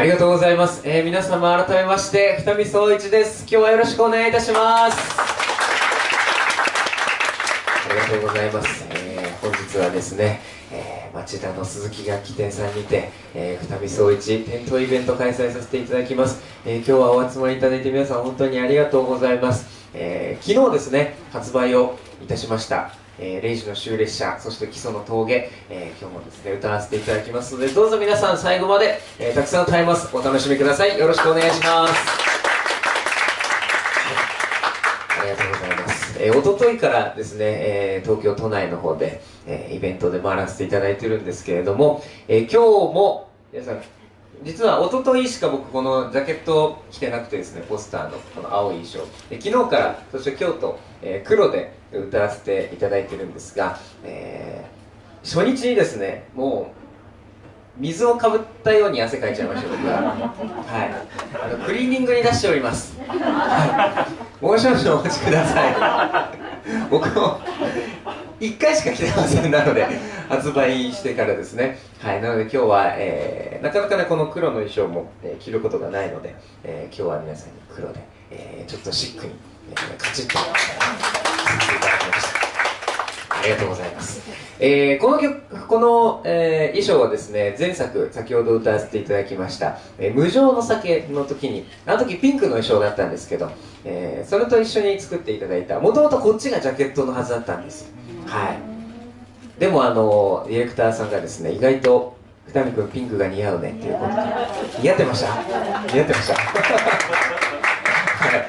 りがとうございます。皆様改めまして二見宗一です。今日はよろしくお願いいたします。ありがとうございます。本日はですね、町田の鈴木楽器店さんにて、二見宗一店頭イベント開催させていただきます。今日はお集まりいただいて皆さん本当にありがとうございます。昨日ですね、発売をいたしました。0時の終列車、そして基礎の峠、今日もですね歌わせていただきますので、どうぞ皆さん最後まで、たくさん歌います。お楽しみください。よろしくお願いします。ありがとうございます。一昨日からですね、東京都内の方で、イベントで回らせていただいてるんですけれども、今日も皆さん実は一昨日しか僕このジャケットを着てなくてですね、ポスターのこの青い衣装で、昨日からそして今日と、黒で歌わせていただいてるんですが、初日にですね、もう水をかぶったように汗かいちゃいました僕は。はい、クリーニングに出しております。はい、もう少々お待ちください。僕も1回しか着てません。なので発売してからですね。はい、なので今日は、なかなかねこの黒の衣装も、着ることがないので、今日は皆さんに黒で、ちょっとシックに、カチッとさせていただきました。ありがとうございます。この衣装はですね、前作先ほど歌わせていただきました「無常の酒」の時に、あの時ピンクの衣装だったんですけど、それと一緒に作っていただいた、もともとこっちがジャケットのはずだったんです。はい、でもディレクターさんがですね、意外と二見君ピンクが似合うねっていうことで、似合ってました。似合ってました。はい、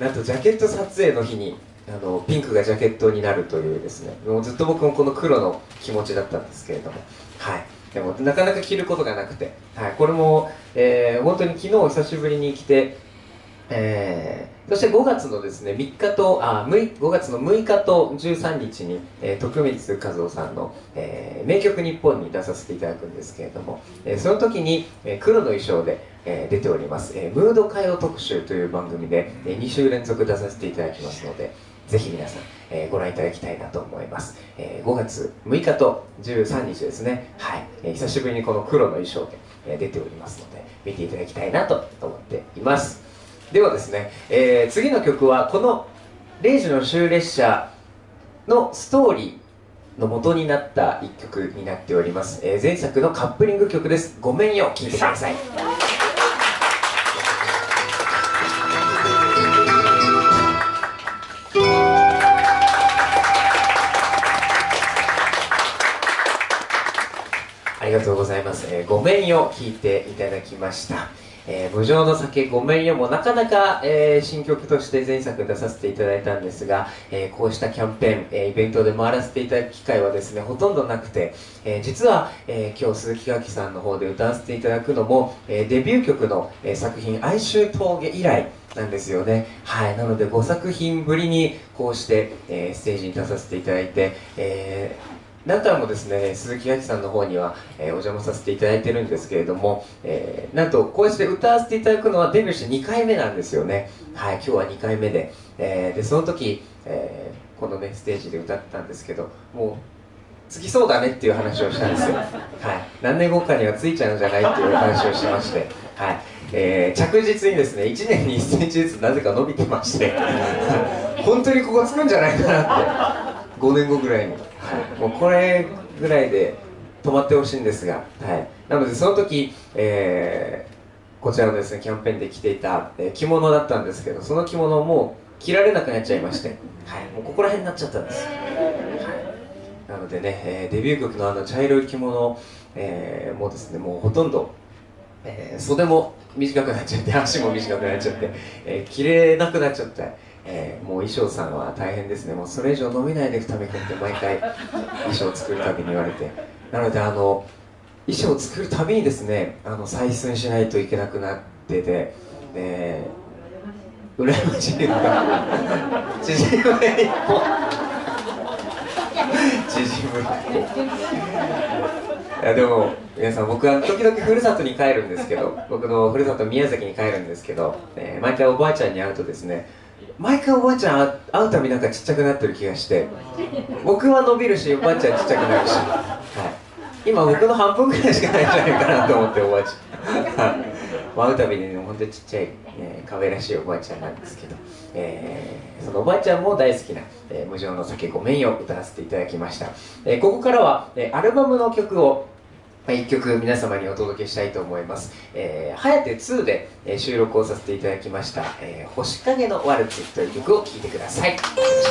なんとジャケット撮影の日にピンクがジャケットになるというですね、もうずっと僕もこの黒の気持ちだったんですけれども、はい、でもなかなか着ることがなくて、はい、これも、本当に昨日久しぶりに着て、そして5月のですね5月の6日と13日に、徳光和夫さんの、名曲日本に出させていただくんですけれども、その時に、黒の衣装で、出ております、ムード歌謡特集という番組で、2週連続出させていただきますので、ぜひ皆さん、ご覧いただきたいなと思います。5月6日と13日ですね、はい、久しぶりにこの黒の衣装で、出ておりますので、見ていただきたいなと思っています。ではですね、次の曲はこの0時の終列車のストーリーの元になった一曲になっております。前作のカップリング曲です。ごめんよ、聴いてください。ありがとうございます。ごめんよ、聴いていただきました。無常の酒ごめんよもなかなか、新曲として前作出させていただいたんですが、こうしたキャンペーン、イベントで回らせていただく機会はですねほとんどなくて、実は、今日鈴木楽器さんの方で歌わせていただくのも、デビュー曲の、作品「哀愁峠」以来なんですよね。はい、なので5作品ぶりにこうして、ステージに出させていただいて、何回もですね鈴木楽器さんの方には、お邪魔させていただいてるんですけれども、なんとこうして歌わせていただくのはデビューして2回目なんですよね。はい、今日は2回目で、でその時、このねステージで歌ったんですけど、もうつきそうだねっていう話をしたんですよ。はい、何年後かにはついちゃうんじゃないっていう話をしまして、はい、着実にですね1年に1センチずつなぜか伸びてまして本当にここつくんじゃないかなって5年後ぐらいに、はい、もうこれぐらいで止まってほしいんですが、はい、なのでその時、こちらのですねキャンペーンで着ていた、着物だったんですけど、その着物もう着られなくなっちゃいまして、はい、もうここら辺になっちゃったんです。はい、なのでね、デビュー曲の茶色い着物、もうですねもうほとんど、袖も短くなっちゃって、足も短くなっちゃって、着れなくなっちゃって、もう衣装さんは大変ですね。もうそれ以上伸びないで二見君って毎回衣装を作るたびに言われて、なので衣装を作るたびにですね採寸しないといけなくなってて、羨ましいのが縮む一歩縮む一歩。いやでも皆さん、僕は時々ふるさとに帰るんですけど、僕のふるさと宮崎に帰るんですけど、毎回おばあちゃんに会うとですね、毎回おばあちゃん会うたびなんかちっちゃくなってる気がして、僕は伸びるしおばあちゃんちっちゃくなるし、はい、今僕の半分ぐらいしかないんじゃないかなと思って、おばあちゃん会うたびに、ね、本当にちっちゃい、可愛らしいおばあちゃんなんですけど、そのおばあちゃんも大好きな「無常の酒ごめんよ」歌わせていただきました。ここからは、アルバムの曲を1曲皆様にお届けしたいと思います。はやて2で収録をさせていただきました「星影のワルツ」という曲を聴いてください。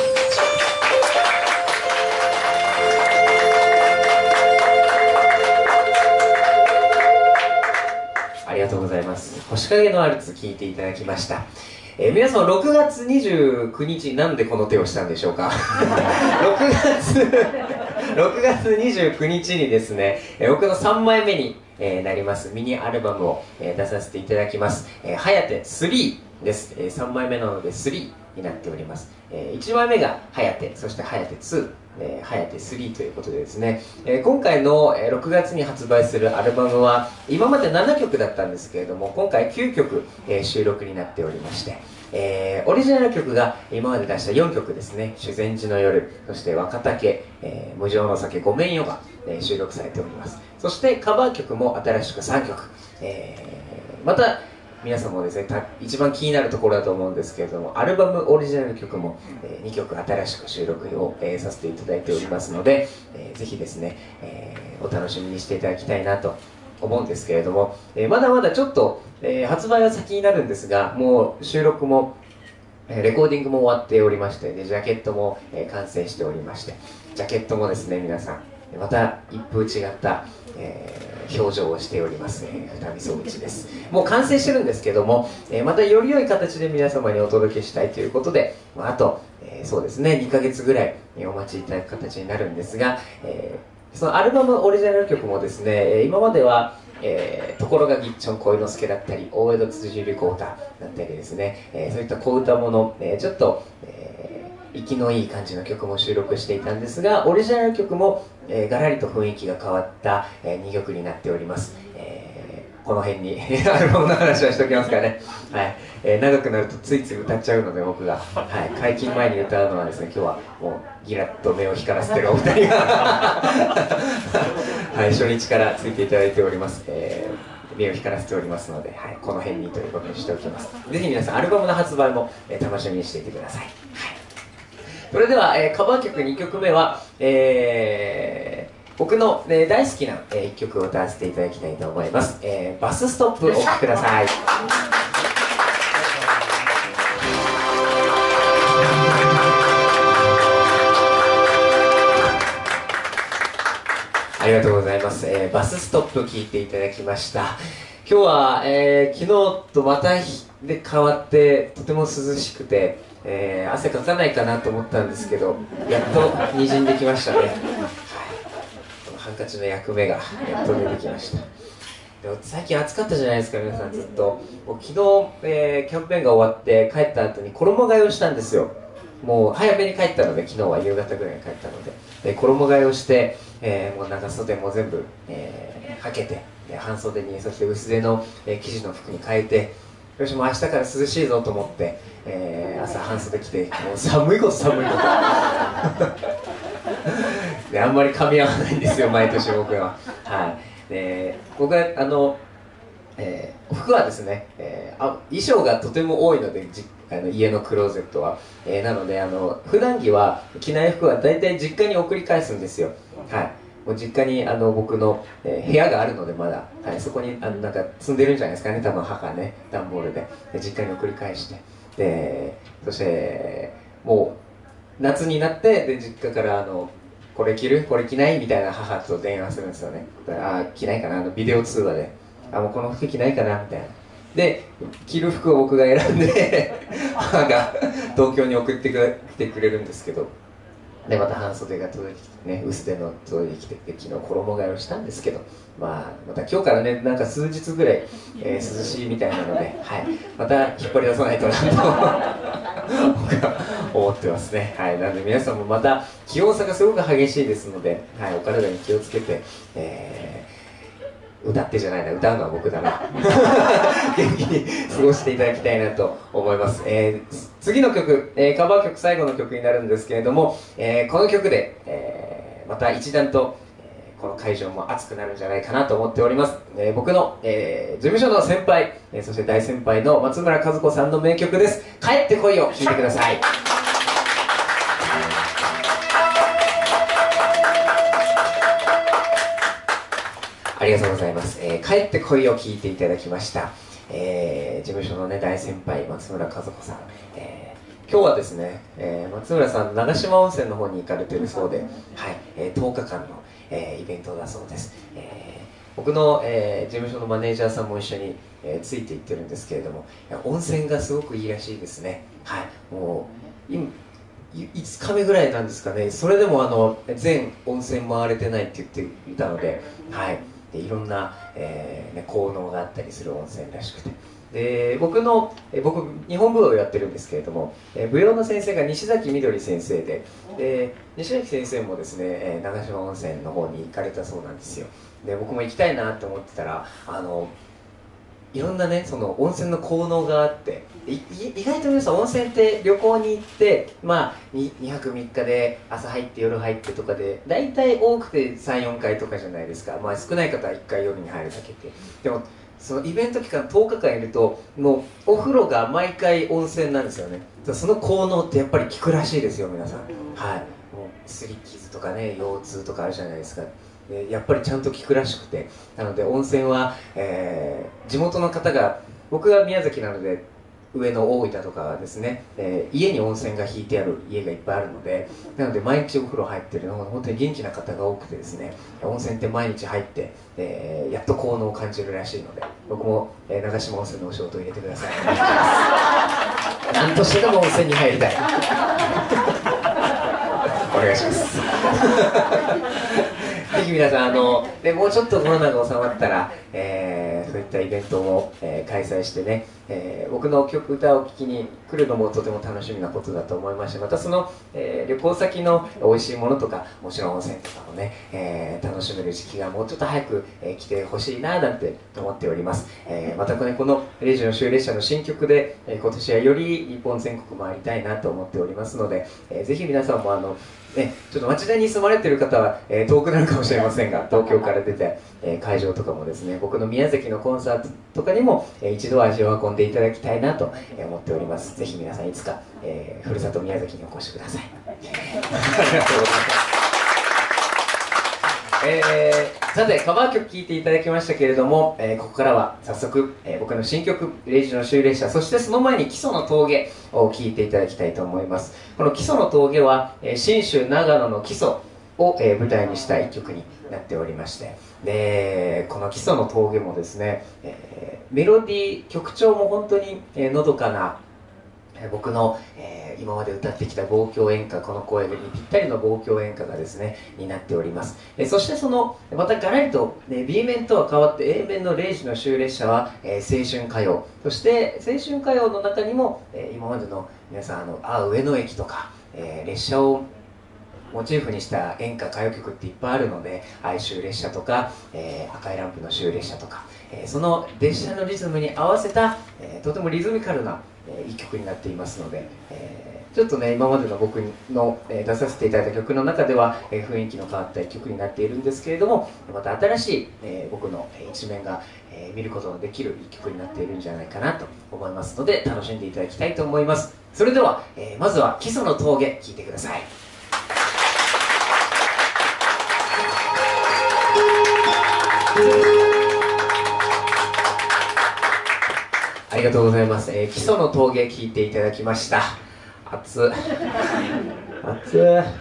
ありがとうございます。星影のワルツ聴いていただきました。皆さん6月29日なんでこの手をしたんでしょうか。6月29日にですね、僕の3枚目になりますミニアルバムを出させていただきます。はやて3です。3枚目なので3になっております。1枚目がはやて、そしてはやて2、はやて3ということでですね、今回の6月に発売するアルバムは今まで7曲だったんですけれども、今回9曲収録になっておりまして、オリジナル曲が今まで出した4曲ですね。修善寺の夜、そして若竹、無常の酒ごめんよが、収録されております。そしてカバー曲も新しく3曲、また皆さんもですね、一番気になるところだと思うんですけれども、アルバムオリジナル曲も、2曲新しく収録を、させていただいておりますので、ぜひですね、お楽しみにしていただきたいなと思うんですけれども、まだまだちょっと、発売は先になるんですが、もう収録もレコーディングも終わっておりまして、でジャケットも完成しておりまして、ジャケットもですね、皆さんまた一風違った、表情をしております、二見総口です。もう完成してるんですけども、またより良い形で皆様にお届けしたいということで、あと、そうですね、2ヶ月ぐらいお待ちいただく形になるんですが、そのアルバムオリジナル曲もですね、今まではところがぎっちょん恋之助だったり、大江戸辻流子歌だったりですね、そういった小歌もの、ちょっと、息のいい感じの曲も収録していたんですが、オリジナル曲も、ガラリと雰囲気が変わった、2曲になっております。この辺にアルバムの話はしておきますからね、はい長くなるとついつい歌っちゃうので僕が、はい、解禁前に歌うのはですね、今日はもうギラッと目を光らせてるお二人がはい、初日からついていただいております、目を光らせておりますので、はい、この辺にということにしておきます。ぜひ皆さんアルバムの発売も、楽しみにしていてください。はい、それでは、カバー曲2曲目は、僕の、大好きな、1曲を歌わせていただきたいと思います。バスストップお聴きください。ありがとうございます。バスストップ聴いていただきました。今日は、昨日とまた日で変わってとても涼しくて、汗かかないかなと思ったんですけど、やっとにじんできましたね。はい、このハンカチの役目がやっと出てきました。でも最近暑かったじゃないですか、皆さんずっと。昨日、キャンペーンが終わって帰った後に衣替えをしたんですよ。もう早めに帰ったので、昨日は夕方ぐらいに帰ったので、衣替えをして、もう長袖も全部、はけて、半袖に、そして薄手の、生地の服に変えて、よしもう明日から涼しいぞと思って、朝半袖着て、もう寒いこと寒いことで、あんまり噛み合わないんですよ、毎年僕は。はい、で僕は服はですね、衣装がとても多いので、家のクローゼットは、なので普段着は着ない服は大体実家に送り返すんですよ。はい、もう実家に僕の、部屋があるのでまだ、はい、そこになんか積んでるんじゃないですかね、多分母ね、段ボールで実家に送り返して、でそしてもう夏になってで実家からこれ着るこれ着ないみたいな母と電話するんですよね。着ないかな、ビデオ通話でもうこの服着ないかなみたいな。で着る服を僕が選んで母が東京に送ってきてくれるんですけど、でまた半袖が届いてきてね、薄手の届いてきて、昨日衣替えをしたんですけど、また今日からね、なんか数日ぐらい、涼しいみたいなので、はい、また引っ張り出さないとなと僕は思ってますね。はい、なので皆さんもまた気温差がすごく激しいですので、はい、お体に気をつけて、歌ってじゃないな、歌うのは僕だな元気に過ごしていただきたいなと思います。次の曲、カバー曲最後の曲になるんですけれども、この曲で、また一段と、 この会場も熱くなるんじゃないかなと思っております。僕の、事務所の先輩、そして大先輩の松村和子さんの名曲です。帰ってこいを聴いてください。ありがとうございます。帰ってこいを聴いていただきました。事務所のね、大先輩、松村和子さん。今日はですね、松村さん、長島温泉の方に行かれているそうで、はい、10日間の、イベントだそうです。僕の、事務所のマネージャーさんも一緒に、ついていってるんですけれども、温泉がすごくいいらしいですね。はい、もう今5日目ぐらいなんですかね。それでも全温泉回れてないって言っていたので、はい、でいろんな、効能があったりする温泉らしくて、で僕日本舞踊をやってるんですけれども、舞踊の先生が西崎みどり先生で、西崎先生もですね、長島温泉の方に行かれたそうなんですよ。で僕も行きたいなって思ってたら、いろんなね、その温泉の効能があって、意外と皆さん温泉って旅行に行って、まあ 2泊3日で朝入って夜入ってとかで、大体多くて 3,4 回とかじゃないですか。まあ少ない方は1回夜に入るだけで。でもそのイベント期間10日間いると、もうお風呂が毎回温泉なんですよね。その効能ってやっぱり効くらしいですよ、皆さん。はい、もう擦り傷とかね、腰痛とかあるじゃないですか。やっぱりちゃんと効くらしくて、なので温泉は、地元の方が、僕が宮崎なので上の大分とかですね、家に温泉が引いてある家がいっぱいあるので、なので毎日お風呂入ってるのが本当に元気な方が多くてですね、温泉って毎日入って、やっと効能を感じるらしいので、僕も、長島温泉のお仕事を入れてください。何としてでも温泉に入りたい。お願いします。ぜひ皆さんでもうちょっとコロナが収まったら、そういったイベントも、開催してね、僕の歌を聴きに来るのもとても楽しみなことだと思いまして、またその、旅行先の美味しいものとか、もちろん温泉とかもね、楽しめる時期がもうちょっと早く、来てほしいななんて思っております。またね、この0時の終列車の新曲で、今年はより日本全国回りたいなと思っておりますので、ぜひ皆さんもちょっと町田に住まれている方は、遠くなるかもしれませんが、東京から出て、会場とかもですね、僕の宮崎のコンサートとかにも、一度足を運んでいただきたいなと思っております。ぜひ皆さんいつか、ふるさと宮崎にお越しください。ありがとうございます。さて、カバー曲聴いていただきましたけれども、ここからは早速、僕の新曲「0時の終列車」、そしてその前に「基礎の峠」を聴いていただきたいと思います。この「基礎の峠」は信州長野の基礎を舞台にした一曲になっておりまして、でこの「基礎の峠」もですね、メロディー曲調も本当にのどかな、僕の、今まで歌ってきた望郷演歌、この声にぴったりの望郷演歌がですねになっております。そしてそのまたガラリと、B 面とは変わって A 面の0時の終列車は、青春歌謡、そして青春歌謡の中にも、今までの皆さん上野駅とか、列車をモチーフにした演歌歌謡曲っていっぱいあるので、哀愁列車とか、赤いランプの終列車とか、その列車のリズムに合わせた、とてもリズミカルな、いい曲になっていますので、ちょっとね今までの僕の、出させていただいた曲の中では、雰囲気の変わった曲になっているんですけれども、また新しい、僕の一面が、見ることのできる一曲になっているんじゃないかなと思いますので、楽しんでいただきたいと思います。それでは、まずは基礎の峠聴いてください。ありがとうございます。基礎の峠聞いていただきました。熱っ熱っ熱い。はい。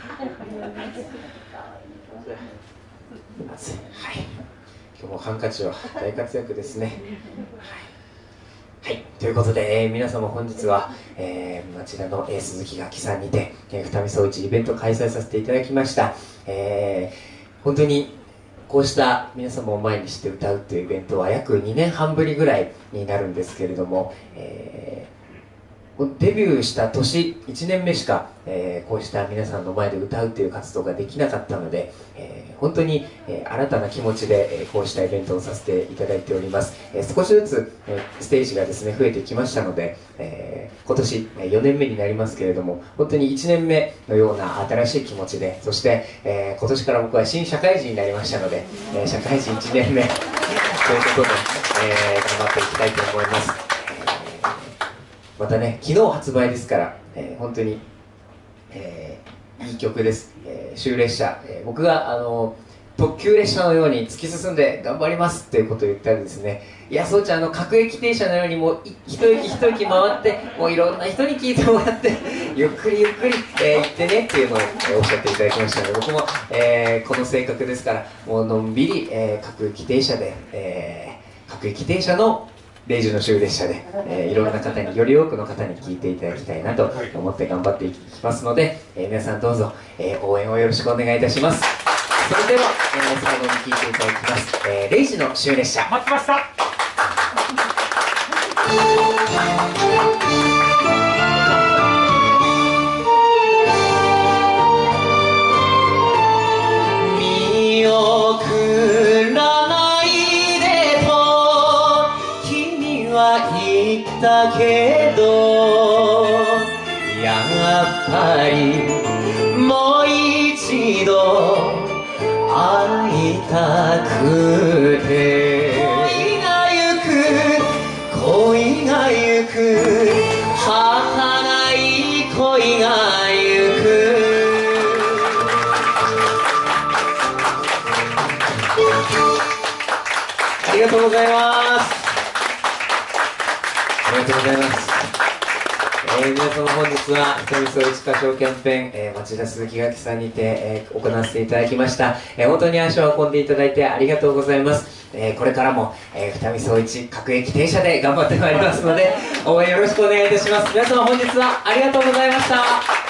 今日もハンカチは大活躍ですね。はい、ということで、皆様本日は、町田の、鈴木楽器さんにて、二見総一イベントを開催させていただきました。本当にこうした皆様を前にして歌うというイベントは約2年半ぶりぐらいになるんですけれども、 デビューした年1年目しか、こうした皆さんの前で歌うという活動ができなかったので、本当に、新たな気持ちで、こうしたイベントをさせていただいております。少しずつ、ステージがですね増えてきましたので、今年4年目になりますけれども、本当に1年目のような新しい気持ちで、そして、今年から僕は新社会人になりましたので、社会人1年目ということで、頑張っていきたいと思います。またね、昨日発売ですから、本当に、いい曲です。終列車、僕が特急列車のように突き進んで頑張りますっていうことを言ったらですね、いや、そうちゃん、各駅停車のようにもう一駅一駅回って、もういろんな人に聞いてもらってゆっくりゆっくり、行ってねっていうのを、おっしゃっていただきましたので、僕も、この性格ですから、もうのんびり、各駅停車で、各駅停車の0時の終列車で、いろんな方に、より多くの方に聞いていただきたいなと思って頑張っていきますので、皆さんどうぞ、応援をよろしくお願いいたします。それでは、最後に聴いていただきます、0時の終列車。 待ってました。 見送らないでと君は言ったけど、やっぱりもう一度会いたくて、恋がゆく恋がゆく儚い恋がゆく。ありがとうございます。ありがとうございます。皆様本日は人々一歌唱キャンペーン、町田鈴木楽器さんにて、行わせていただきました。本当に足を運んでいただいてありがとうございます。これからも、二見総一各駅停車で頑張ってまいりますので、応援よろしくお願いいたします。皆様本日はありがとうございました。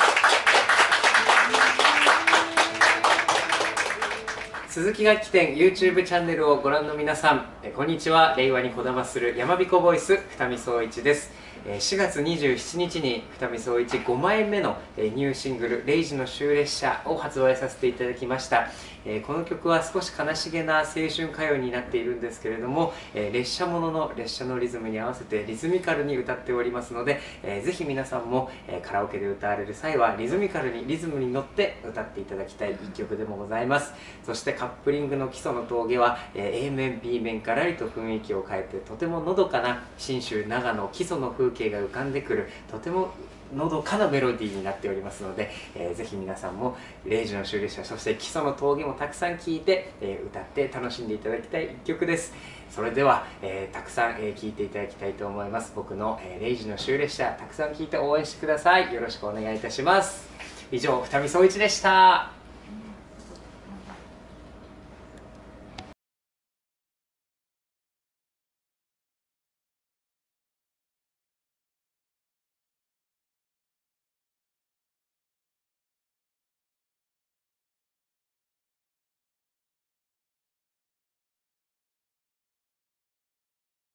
鈴木楽器店 YouTube チャンネルをご覧の皆さん、こんにちは。令和にこだまするやまびこボイス二見総一です。4月27日に二見総一5枚目のニューシングル「0時の終列車」を発売させていただきました。この曲は少し悲しげな青春歌謡になっているんですけれども、列車ものの列車のリズムに合わせてリズミカルに歌っておりますので、ぜひ皆さんもカラオケで歌われる際はリズミカルにリズムに乗って歌っていただきたい一曲でもございます。そしてカップリングの基礎の峠は A 面 B 面からりと雰囲気を変えて、とてものどかな信州長野基礎の風景が浮かんでくる、とてものどかなメロディーになっておりますので、ぜひ皆さんも0時の終列車、そして基礎の峠もたくさん聴いて、歌って楽しんでいただきたい一曲です。それでは、たくさん聴いていただきたいと思います。僕の0時の終列車、たくさん聴いて応援してください。よろしくお願いいたします。以上、二見総一でした。